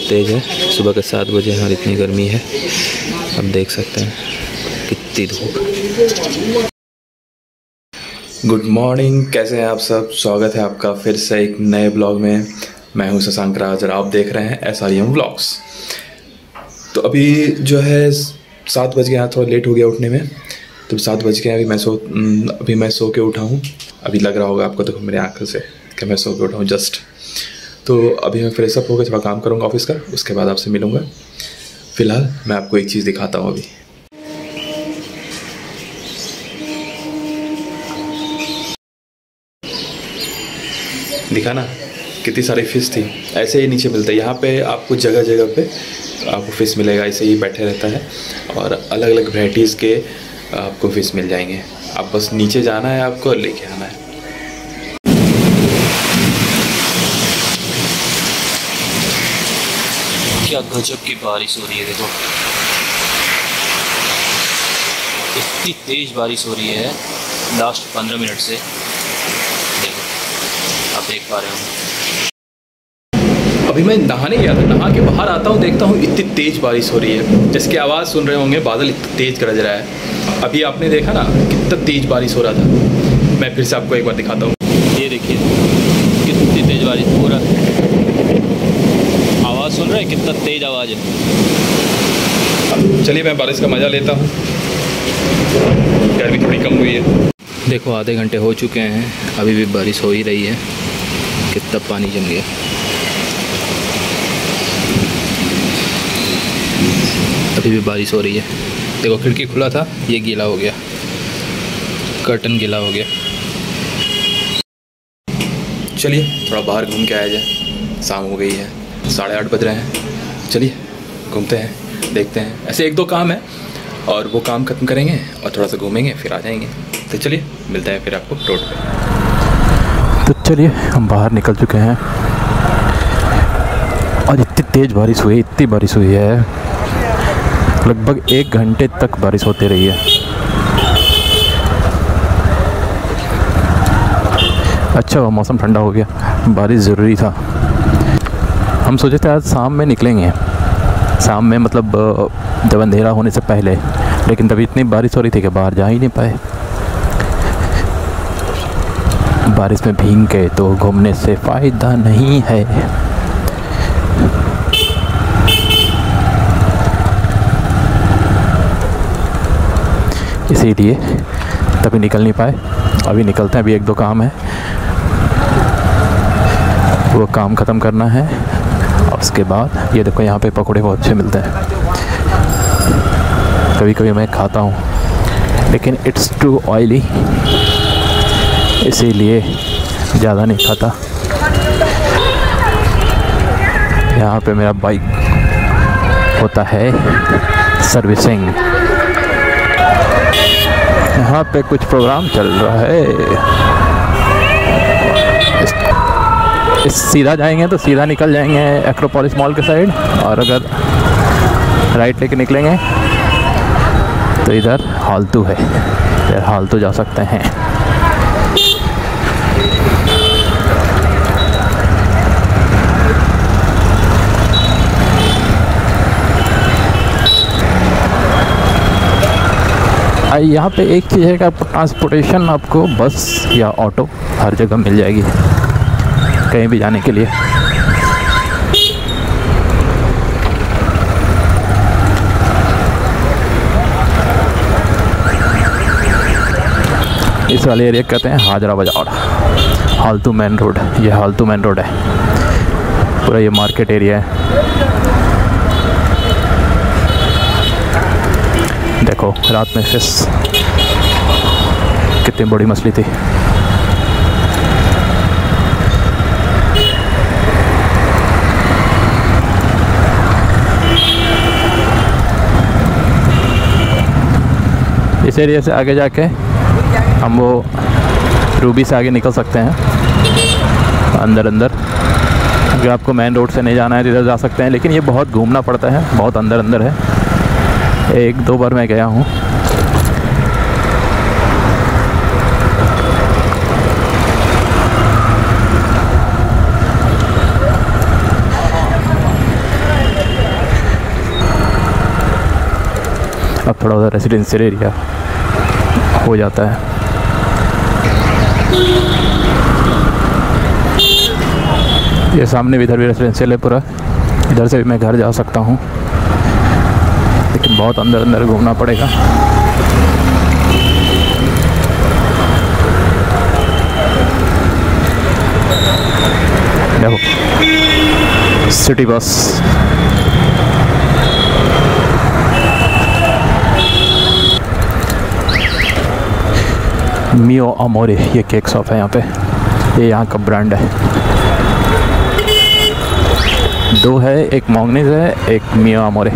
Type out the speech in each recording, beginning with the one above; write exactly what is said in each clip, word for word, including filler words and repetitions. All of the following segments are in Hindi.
तेज़ है। सुबह के सात बजे और इतनी गर्मी है, अब देख सकते हैं कितनी धूप। गुड मॉर्निंग, कैसे हैं आप सब। स्वागत है आपका फिर से एक नए ब्लॉग में। मैं हूं शशांक राज और आप देख रहे हैं एस आर एम व्लॉग्स। तो अभी जो है सात बज गए हैं, थोड़ा लेट हो गया उठने में। तो सात बज गए, अभी मैं सो अभी मैं सो के उठा हूँ। अभी लग रहा होगा आपको देखो मेरी आँखों से कि मैं सो के उठा हूँ जस्ट। तो अभी मैं फ्रेश अप होकर थोड़ा काम करूँगा ऑफिस का, उसके बाद आपसे मिलूँगा। फ़िलहाल मैं आपको एक चीज़ दिखाता हूँ। अभी दिखा ना कितनी सारी फ़िश थी। ऐसे ही नीचे मिलता है, यहाँ पे आपको जगह जगह पे आपको फ़िश मिलेगा। ऐसे ही बैठे रहता है और अलग अलग वैराइटीज़ के आपको फ़िश मिल जाएंगे। आप बस नीचे जाना है आपको और लेके आना है। क्या गजब की बारिश हो रही है, देखो इतनी तेज़ बारिश हो रही है लास्ट पंद्रह मिनट से। देखो आप देख पा रहे हो। अभी मैं नहाने गया था, नहा के बाहर आता हूँ, देखता हूँ इतनी तेज़ बारिश हो रही है। जिसकी आवाज़ सुन रहे होंगे, बादल इतना तेज़ गरज रहा है। अभी आपने देखा ना कितना तेज़ बारिश हो रहा था। मैं फिर से आपको एक बार दिखाता हूँ। ये देखिए कितनी तेज़ बारिश, पूरा आवाज़ सुन रहे हैं, कितना तेज़ आवाज़ है। चलिए मैं बारिश का मज़ा लेता हूँ। गर्मी थोड़ी कम हुई है। देखो आधे घंटे हो चुके हैं, अभी भी बारिश हो ही रही है। कितना पानी जम गया। अभी भी बारिश हो रही है। देखो खिड़की खुला था, ये गीला हो गया, कर्टन गीला हो गया। चलिए थोड़ा बाहर घूम के आया जाए। शाम हो गई है, साढ़े आठ बज रहे हैं। चलिए घूमते हैं, देखते हैं। ऐसे एक दो काम है और वो काम ख़त्म करेंगे और थोड़ा सा घूमेंगे, फिर आ जाएंगे। तो चलिए मिलते हैं फिर आपको रोड पे। तो चलिए हम बाहर निकल चुके हैं और इतनी तेज़ बारिश हुई, इतनी बारिश हुई है, लगभग एक घंटे तक बारिश होती रही है। अच्छा हुआ मौसम ठंडा हो गया, बारिश ज़रूरी था। हम सोचे थे आज शाम में निकलेंगे, शाम में मतलब जब अंधेरा होने से पहले, लेकिन तभी इतनी बारिश हो रही थी कि बाहर जा ही नहीं पाए। बारिश में भीग गए तो घूमने से फ़ायदा नहीं है। इसीलिए तभी निकल नहीं पाए। अभी निकलते हैं, अभी एक दो काम है, वो काम ख़त्म करना है और उसके बाद ये देखो यहाँ पे पकौड़े बहुत अच्छे मिलते हैं। कभी कभी मैं खाता हूँ लेकिन इट्स टू ऑयली, इसीलिए ज़्यादा नहीं खाता। यहाँ पे मेरा बाइक होता है सर्विसिंग। यहाँ पे कुछ प्रोग्राम चल रहा है। इस, इस सीधा जाएंगे तो सीधा निकल जाएंगे एक्रोपोलिस मॉल के साइड, और अगर राइट लेके निकलेंगे तो इधर हालतू है, इधर हालतू जा सकते हैं। यहाँ पे एक चीज़ है कि आपको ट्रांसपोर्टेशन, आपको बस या ऑटो हर जगह मिल जाएगी कहीं भी जाने के लिए। इस वाले एरिया कहते हैं हाजरा बाज़ार, हालतू मेन रोड। ये हालतू मेन रोड है, पूरा ये मार्केट एरिया है। देखो रात में फिश, कितनी बड़ी मछली थी। इस एरिया से आगे जाके हम वो रूबी से आगे निकल सकते हैं अंदर अंदर। अगर आपको मेन रोड से नहीं जाना है तो इधर जा सकते हैं, लेकिन ये बहुत घूमना पड़ता है, बहुत अंदर अंदर है। एक दो बार मैं गया हूँ। अब थोड़ा उधर रेसिडेंशियल एरिया हो जाता है। ये सामने भी इधर भी रेसिडेंशियल है पूरा, इधर से भी मैं घर जा सकता हूँ, लेकिन बहुत अंदर अंदर घूमना पड़ेगा। देखो सिटी बस, मियो अमोरे ये केक शॉप है यहाँ पे, ये यहाँ का ब्रांड है। दो है, एक मॉन्गनीज है, एक मियो अमोरे।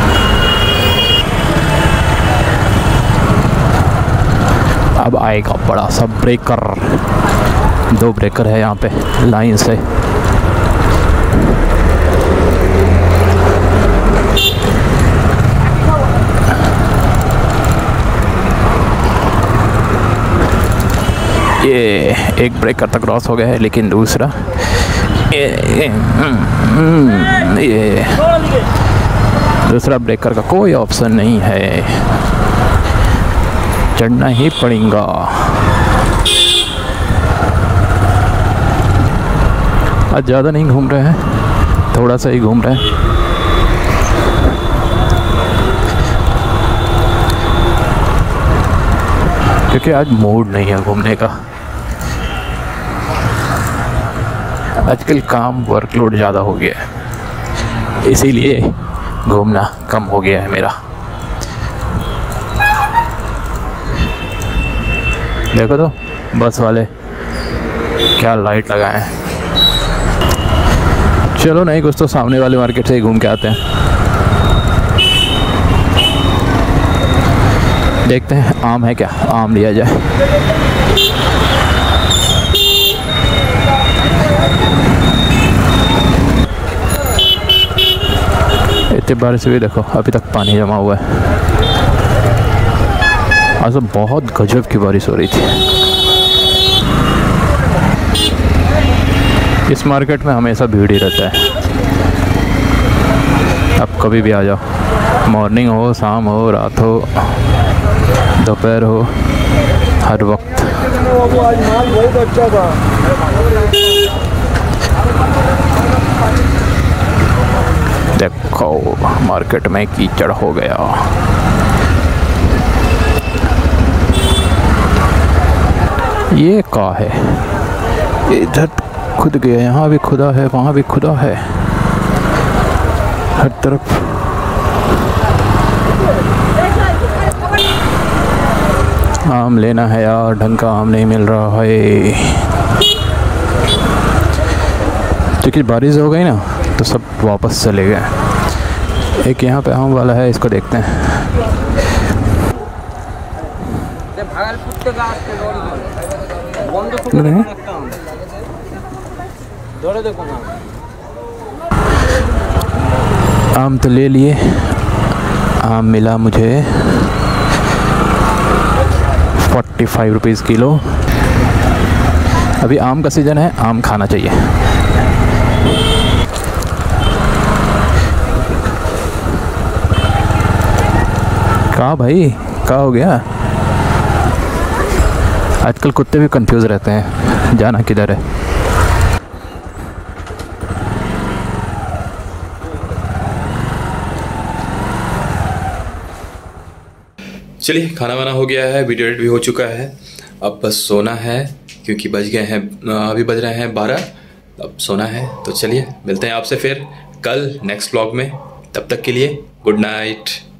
अब आएगा बड़ा सा ब्रेकर, दो ब्रेकर है यहाँ पे लाइन से। ये एक ब्रेकर तक क्रॉस हो गया है, लेकिन दूसरा ये ये, ये दूसरा ब्रेकर का कोई ऑप्शन नहीं है, चढ़ना ही पड़ेगा। आज ज़्यादा नहीं घूम रहे हैं, थोड़ा सा ही घूम रहे हैं। क्योंकि आज मूड नहीं है घूमने का। आजकल काम वर्कलोड ज़्यादा हो गया है, इसीलिए घूमना कम हो गया है मेरा। देखो तो बस वाले क्या लाइट लगाए हैं। चलो नहीं, कुछ तो सामने वाले मार्केट से ही घूम के आते हैं, देखते हैं आम है क्या, आम लिया जाए। इतने बारिश हुई, देखो अभी तक पानी जमा हुआ है। आज तो बहुत गजब की बारिश हो रही थी। इस मार्केट में हमेशा भीड़ ही रहता है, आप कभी भी आ जाओ, मॉर्निंग हो, शाम हो, रात हो, दोपहर हो, हर वक्त। देखो मार्केट में कीचड़ हो गया। ये क्या है, इधर खुद गया, यहाँ भी खुदा है, वहाँ भी खुदा है, हर तरफ। आम लेना है यार, ढंग का आम नहीं मिल रहा है, क्योंकि बारिश हो गई ना तो सब वापस चले गए। एक यहाँ पे आम वाला है, इसको देखते हैं। आम तो ले लिए, आम मिला मुझे फोर्टी फाइव रुपीज़ किलो। अभी आम का सीज़न है, आम खाना चाहिए। कहाँ भाई, कहाँ हो गया? आजकल कुत्ते भी कंफ्यूज रहते हैं, जाना किधर है। चलिए, खाना वाना हो गया है, वीडियो एडिट भी हो चुका है, अब बस सोना है, क्योंकि बज गए हैं, अभी बज रहे हैं बारह, अब सोना है। तो चलिए मिलते हैं आपसे फिर कल नेक्स्ट व्लॉग में, तब तक के लिए गुड नाइट।